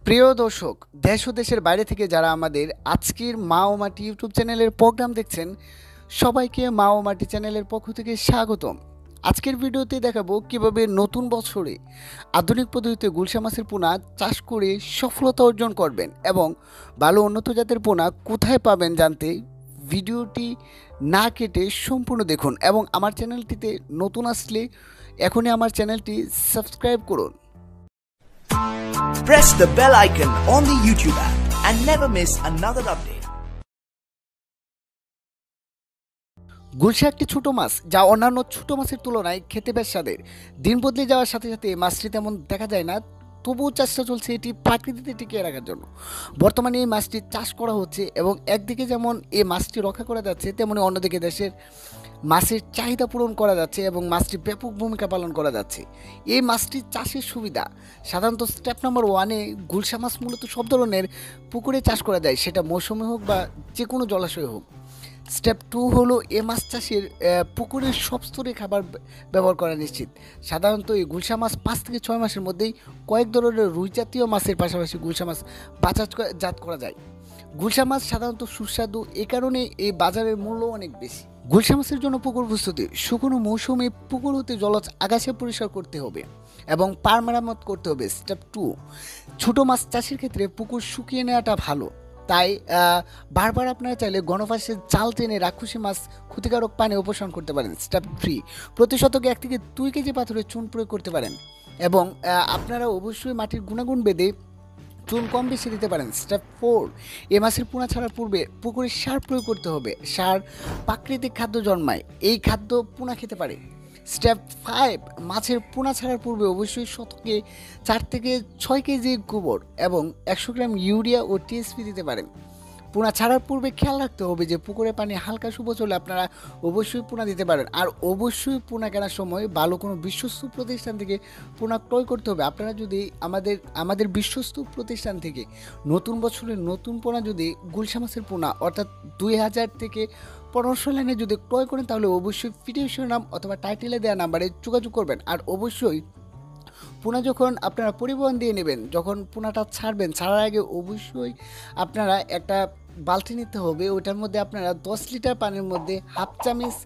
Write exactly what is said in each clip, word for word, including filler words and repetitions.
প্রিয় দর্শক, দেশ ও দেশের বাইরে থেকে যারা আমাদের আজকের মা ও মাটি ইউটিউব চ্যানেলের প্রোগ্রাম দেখছেন, সবাইকে মা ও মাটি চ্যানেলের পক্ষ থেকে স্বাগতম। আজকের ভিডিওতে দেখাবো কিভাবে নতুন বছরে আধুনিক পদ্ধতিতে গুলশা মাছের পোনা চাষ করে সফলতা অর্জন করবেন এবং ভালো উন্নত জাতের পোনা কোথায় পাবেন জানতে ভিডিওটি না কেটে সম্পূর্ণ দেখুন এবং আমার চ্যানেলটিতে নতুন আসলে এখনই আমার চ্যানেলটি সাবস্ক্রাইব করুন। Press the bell icon on the YouTube app and never miss another update. গুলশা একটি ছোট মাছ যা অন্যান্য ছোট মাছের তুলনায় খেতে বেশ স্বাদের। দিন বদলে যাওয়ার সাথে সাথে মাছটি তেমন দেখা যায় না, তবুও চেষ্টা চলছে এটি প্রাকৃতিতে টিকিয়ে রাখার জন্য। বর্তমানে এই মাছটি চাষ করা হচ্ছে এবং একদিকে যেমন এই মাছটি রক্ষা করা যাচ্ছে, তেমনি অন্যদিকে দেশের মাছের চাহিদা পূরণ করা যাচ্ছে এবং মাছটি ব্যাপক ভূমিকা পালন করা যাচ্ছে। এই মাছটির চাষের সুবিধা সাধারণত স্টেপ নাম্বার ওয়ানে গুলশা মাছ মূলত সব ধরনের পুকুরে চাষ করা যায়, সেটা মৌসুমী হোক বা যে কোনো জলাশয় হোক। স্টেপ টু হলো এ মাছ চাষের পুকুরের সব স্তরে খাবার ব্যবহার করা নিশ্চিত। সাধারণত এই গুলশা মাছ পাঁচ থেকে ছয় মাসের মধ্যেই কয়েক ধরনের রুই জাতীয় মাছের পাশাপাশি গুলশা মাছ বাজারজাত করা যায়। গুলশা মাছ সাধারণত সুস্বাদু, এ কারণে এই বাজারের মূল্য অনেক বেশি। গুলশা মাছের জন্য পুকুর প্রস্তুতি: শুকনো মৌসুমে পুকুর হতে জলজ আগাছা পরিষ্কার করতে হবে এবং পার মেরামত করতে হবে। স্টেপ টু, ছোটো মাছ চাষের ক্ষেত্রে পুকুর শুকিয়ে নেওয়াটা ভালো, তাই বারবার আপনারা চাইলে গণফাঁসের জাল টেনে রাক্ষসী মাছ ক্ষতিকারক পানি অপসারণ করতে পারেন। স্টেপ থ্রি, প্রতি শতকে এক থেকে দুই কেজি পাথরের চুন প্রয়োগ করতে পারেন এবং আপনারা অবশ্যই মাটির গুণাগুণ বেঁধে চুন কম বেশি দিতে পারেন। স্টেপ ফোর, এ মাছের পোনা ছাড়ার পূর্বে পুকুরে সার প্রয়োগ করতে হবে। সার প্রাকৃতিক খাদ্য জন্মায়, এই খাদ্য পোনা খেতে পারে। স্টেপ ফাইভ, মাছের পোনা ছাড়ার পূর্বে অবশ্যই শতকে চার থেকে ছয় কেজি গোবর এবং একশো গ্রাম ইউরিয়া ও টিএসপি দিতে পারেন। পোনা ছাড়ার পূর্বে খেয়াল রাখতে হবে যে পুকুরে পানি হালকা শুভ্র হলে আপনারা অবশ্যই পোনা দিতে পারেন। আর অবশ্যই পোনা কেনার সময় ভালো কোনো বিশ্বস্ত প্রতিষ্ঠান থেকে পোনা ক্রয় করতে হবে। আপনারা যদি আমাদের আমাদের বিশ্বস্ত প্রতিষ্ঠান থেকে নতুন বছরের নতুন পোনা যদি গুলশা মাছের পোনা অর্থাৎ দুই হাজার থেকে পনেরোশো লাইনে যদি ক্রয় করেন, তাহলে অবশ্যই ভিডিওর নাম অথবা টাইটেলে দেওয়া নাম্বারে যোগাযোগ করবেন। আর অবশ্যই পোনা যখন আপনারা পরিবহন দিয়ে নেবেন, যখন পোনাটা ছাড়বেন, ছাড়ার আগে অবশ্যই আপনারা একটা বালতি নিতে হবে। ওটার মধ্যে আপনারা দশ লিটার পানির মধ্যে হাফ চামচ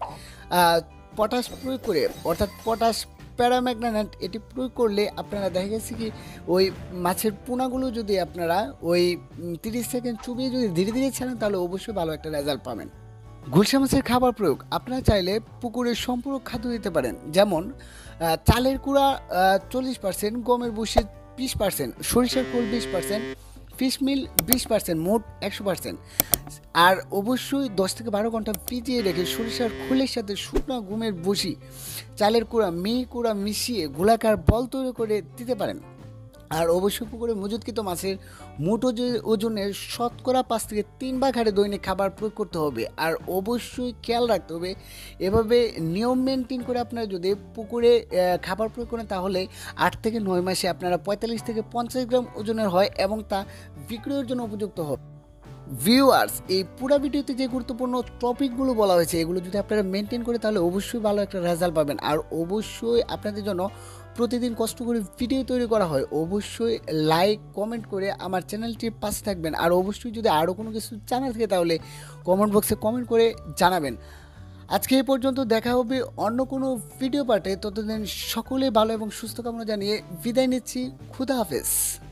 পটাশ প্রয়োগ করে, অর্থাৎ পটাশ প্যারাম্যাগনেট এটি প্রয়োগ করলে আপনারা দেখা গেছে কি ওই মাছের পোনাগুলো যদি আপনারা ওই তিরিশ সেকেন্ড চুবিয়ে যদি ধীরে ধীরে ছাড়েন, তাহলে অবশ্যই ভালো একটা রেজাল্ট পাবেন। গুলশা মাছের খাবার প্রয়োগ: আপনারা চাইলে পুকুরের সম্পূর্ণ খাদ্য দিতে পারেন, যেমন চালের কুড়া চল্লিশ পার্সেন্ট, গমের ভুসি বিশ পার্সেন্ট, সরিষার খোল বিশ পার্সেন্ট, ফিশ মিল বিশ পার্সেন্ট, মোট একশো পার্সেন্ট। আর অবশ্যই দশ থেকে বারো ঘন্টা ভিজিয়ে রেখে সরিষার খোলের সাথে শুকনো গমের ভুসি, চালের কুড়া, মিহি কুড়া মিশিয়ে গোলাকার বল তৈরি করে দিতে পারেন। আর অবশ্যই পুকুরে মজুদকৃত মাছের মোট ওজনের শতকরা পাঁচ থেকে তিন ভাগ হারে দৈনিক খাবার প্রয়োগ করতে হবে। আর অবশ্যই খেয়াল রাখতে হবে, এভাবে নিয়ম মেনটেন করে আপনারা যদি পুকুরে খাবার প্রয়োগ করেন, তাহলে আট থেকে নয় মাসে আপনারা পঁয়তাল্লিশ থেকে পঞ্চাশ গ্রাম ওজনের হয় এবং তা বিক্রয়ের জন্য উপযুক্ত হবে। ভিউয়ার্স, এই পুরো ভিডিওতে যে গুরুত্বপূর্ণ টপিকগুলো বলা হয়েছে, এগুলো যদি আপনারা মেনটেন করে তাহলে অবশ্যই ভালো একটা রেজাল্ট পাবেন। আর অবশ্যই আপনাদের জন্য প্রতিদিন কষ্ট করে ভিডিও তৈরি করা হয়। অবশ্যই লাইক কমেন্ট করে আমার চ্যানেলটির পাশে থাকবেন। আর অবশ্যই যদি আরও কোনো কিছু জানার থাকে তাহলে কমেন্ট বক্সে কমেন্ট করে জানাবেন। আজকে এই পর্যন্ত, দেখা হবে অন্য কোনো ভিডিও পার্টে। ততদিন সকলে ভালো এবং সুস্থ কামনা জানিয়ে বিদায় নিচ্ছি। খুদা হাফেজ।